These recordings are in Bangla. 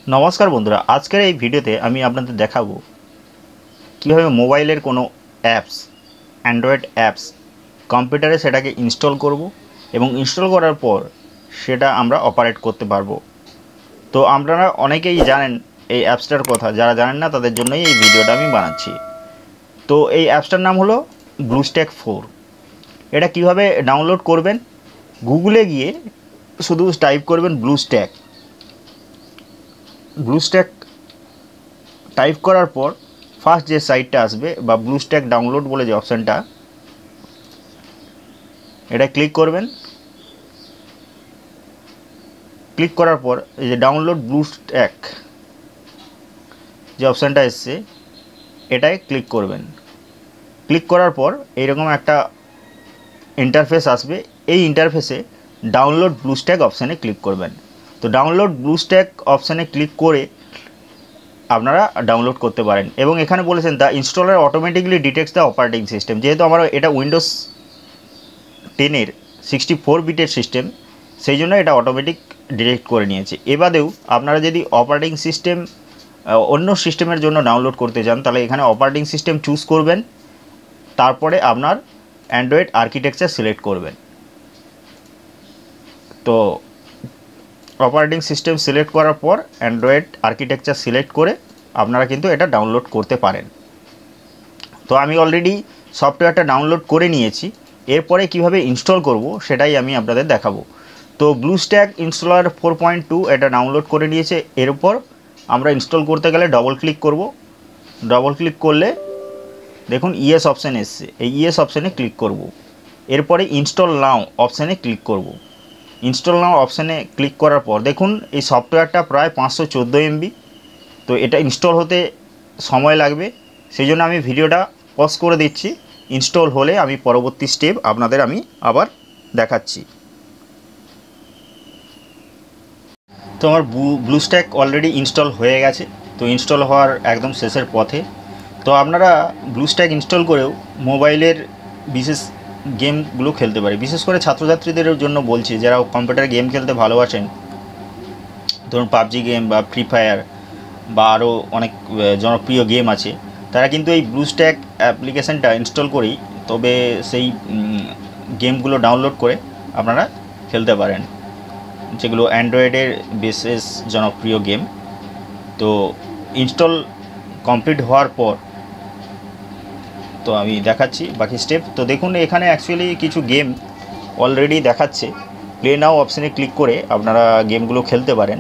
नमस्कार बंधुरा आजकेर এই ভিডিওতে আমি আপনাদের দেখাবো কিভাবে মোবাইলের কোনো অ্যাপস অ্যান্ড্রয়েড অ্যাপস কম্পিউটারে সেটাকে ইনস্টল করব এবং ইনস্টল করার পর সেটা আমরা অপারেট করতে পারবো। তো আপনারা অনেকেই জানেন এই অ্যাপসটার কথা, যারা জানেন না তাদের জন্যই এই ভিডিওটা আমি বানাচ্ছি। তো এই অ্যাপসটার নাম হলো ব্লুস্ট্যাক 4। এটা কিভাবে ডাউনলোড করবেন, গুগলে গিয়ে শুধু টাইপ করবেন ব্লুস্ট্যাক টাইপ করার পর ফার্স্ট যে সাইটটা আসবে বা ব্লুস্ট্যাক ডাউনলোড বলে যে অপশানটা, এটা ক্লিক করবেন। ক্লিক করার পর এই যে ডাউনলোড ব্লুস্ট্যাক যে অপশানটা এসছে এটায় ক্লিক করবেন। ক্লিক করার পর এইরকম একটা ইন্টারফেস আসবে। এই ইন্টারফেসে ডাউনলোড ব্লুস্ট্যাক অপশানে ক্লিক করবেন। তো ডাউনলোড ব্লুস্ট্যাক অপশানে ক্লিক করে আপনারা ডাউনলোড করতে পারেন এবং এখানে বলেছেন the installer automatically detects the operating system. যেহেতু আমার এটা উইন্ডোজ 10-এর 64 বিটের সিস্টেম, সেই জন্য এটা অটোমেটিক ডিটেক্ট করে নিয়েছে। এবাদেও আপনারা যদি অপারেটিং সিস্টেম অন্য সিস্টেমের জন্য ডাউনলোড করতে চান তাহলে এখানে অপারেটিং সিস্টেম চুজ করবেন, তারপরে আপনার অ্যান্ড্রয়েড আর্কিটেকচার সিলেক্ট করবেন। তো অপারেটিং সিস্টেম সিলেক্ট করার পর অ্যান্ড্রয়েড আর্কিটেকচার সিলেক্ট করে আপনারা কিন্তু এটা ডাউনলোড করতে পারেন। তো আমি অলরেডি সফটওয়্যারটা ডাউনলোড করে নিয়েছি। এরপরে কিভাবে ইনস্টল করব সেটাই আমি আপনাদের দেখাবো। তো ব্লুস্ট্যাক ইনস্টলার 4.2 এটা ডাউনলোড করে নিয়েছে। এরপর আমরা ইনস্টল করতে গেলে ডবল ক্লিক করব। ডবল ক্লিক করলে দেখুন ইয়েস অপশান এসছে, এই ইয়েস অপশানে ক্লিক করব। এরপরে ইনস্টল নাও অপশানে ক্লিক করব। ইনস্টল নাও অপশানে ক্লিক করার পর দেখুন এই সফটওয়্যারটা প্রায় 514 MB। তো এটা ইনস্টল হতে সময় লাগবে, সেই জন্য আমি ভিডিওটা পজ করে দিচ্ছি। ইনস্টল হলে আমি পরবর্তী স্টেপ আপনাদের আমি আবার দেখাচ্ছি। তো আমার ব্লুস্ট্যাক অলরেডি ইনস্টল হয়ে গেছে। তো ইনস্টল হওয়ার একদম শেষের পথে। তো আপনারা ব্লুস্ট্যাক ইনস্টল করেও মোবাইলের বিশেষ গেমগুলো খেলতে পারে। বিশেষ করে ছাত্রছাত্রীদের জন্য বলছি, যারা কম্পিউটারে গেম খেলতে ভালোবাসেন, ধরুন পাবজি গেম বা ফ্রি ফায়ার বা আরও অনেক জনপ্রিয় গেম আছে, তারা কিন্তু এই ব্লুস্ট্যাক অ্যাপ্লিকেশানটা ইনস্টল করেই তবে সেই গেমগুলো ডাউনলোড করে আপনারা খেলতে পারেন, যেগুলো অ্যান্ড্রয়েডের বিশেষ জনপ্রিয় গেম। তো ইনস্টল কমপ্লিট হওয়ার পর তো আমি দেখাচ্ছি বাকি স্টেপ। তো দেখুন এখানে অ্যাকচুয়ালি কিছু গেম অলরেডি দেখাচ্ছে। প্লে নাও অপশানে ক্লিক করে আপনারা গেমগুলো খেলতে পারেন।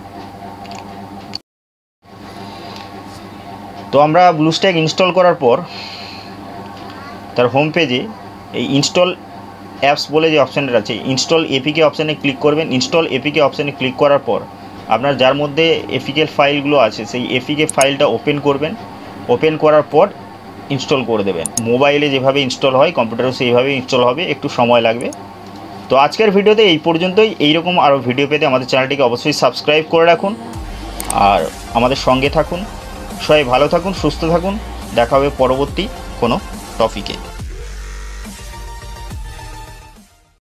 তো আমরা ব্লুস্ট্যাক ইনস্টল করার পর তার হোম পেজে এই ইনস্টল অ্যাপস বলে যে অপশানটা আছে, ইনস্টল এপিকে অপশানে ক্লিক করবেন। ইনস্টল এপিকে অপশানে ক্লিক করার পর আপনার যার মধ্যে এপিকে ফাইলগুলো আছে সেই এপিকে ফাইলটা ওপেন করবেন। ওপেন করার পর ইনস্টল করে দেবেন। মোবাইলে যেভাবে ইনস্টল হয় কম্পিউটারেও সেইভাবে ইনস্টল হবে, একটু সময় লাগবে। তো আজকের ভিডিওতে এই পর্যন্তই। এইরকম আরও ভিডিও পেতে আমাদের চ্যানেলটিকে অবশ্যই সাবস্ক্রাইব করে রাখুন আর আমাদের সঙ্গে থাকুন। সবাই ভালো থাকুন, সুস্থ থাকুন। দেখা হবে পরবর্তী কোনো টপিকে।